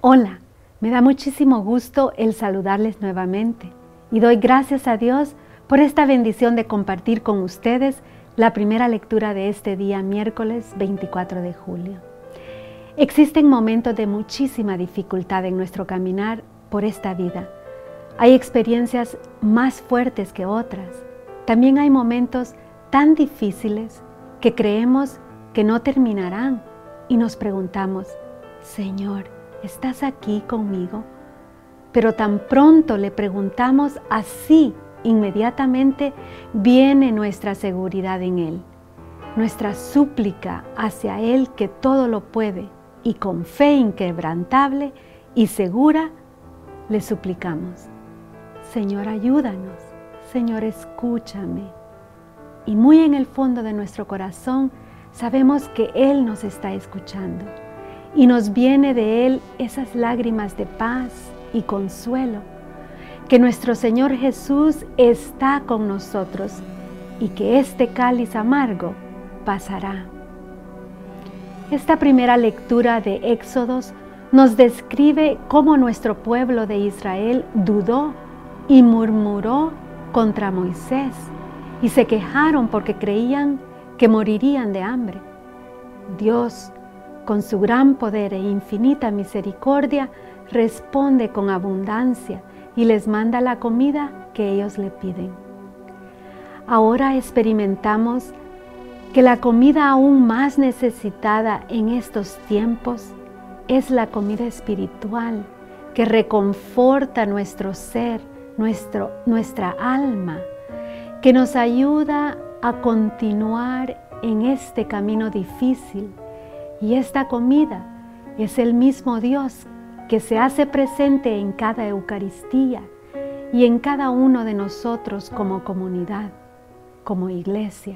Hola, me da muchísimo gusto el saludarles nuevamente y doy gracias a Dios por esta bendición de compartir con ustedes la primera lectura de este día, miércoles 24 de julio. Existen momentos de muchísima dificultad en nuestro caminar por esta vida. Hay experiencias más fuertes que otras. También hay momentos tan difíciles que creemos que no terminarán y nos preguntamos, Señor, ¿estás aquí conmigo? Pero tan pronto le preguntamos así, inmediatamente viene nuestra seguridad en Él, nuestra súplica hacia Él que todo lo puede, y con fe inquebrantable y segura le suplicamos, Señor, ayúdanos, Señor, escúchame. Y muy en el fondo de nuestro corazón sabemos que Él nos está escuchando y nos viene de Él esas lágrimas de paz y consuelo, que nuestro Señor Jesús está con nosotros y que este cáliz amargo pasará. Esta primera lectura de Éxodos nos describe cómo nuestro pueblo de Israel dudó y murmuró contra Moisés y se quejaron porque creían que morirían de hambre. Dios, con su gran poder e infinita misericordia, responde con abundancia y les manda la comida que ellos le piden. Ahora experimentamos que la comida aún más necesitada en estos tiempos es la comida espiritual que reconforta nuestro ser, nuestra alma, que nos ayuda a continuar en este camino difícil. Y esta comida es el mismo Dios que se hace presente en cada Eucaristía y en cada uno de nosotros como comunidad, como iglesia.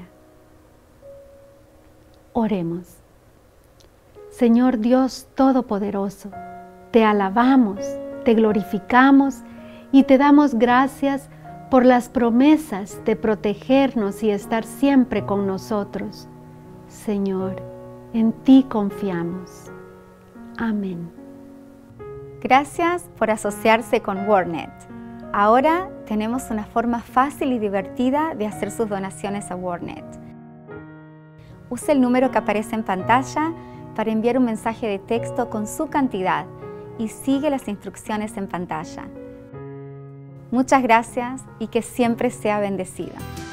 Oremos. Señor Dios Todopoderoso, te alabamos, te glorificamos y te damos gracias por las promesas de protegernos y estar siempre con nosotros. Señor, en ti confiamos. Amén. Gracias por asociarse con WordNet. Ahora tenemos una forma fácil y divertida de hacer sus donaciones a WordNet. Use el número que aparece en pantalla para enviar un mensaje de texto con su cantidad y sigue las instrucciones en pantalla. Muchas gracias y que siempre sea bendecido.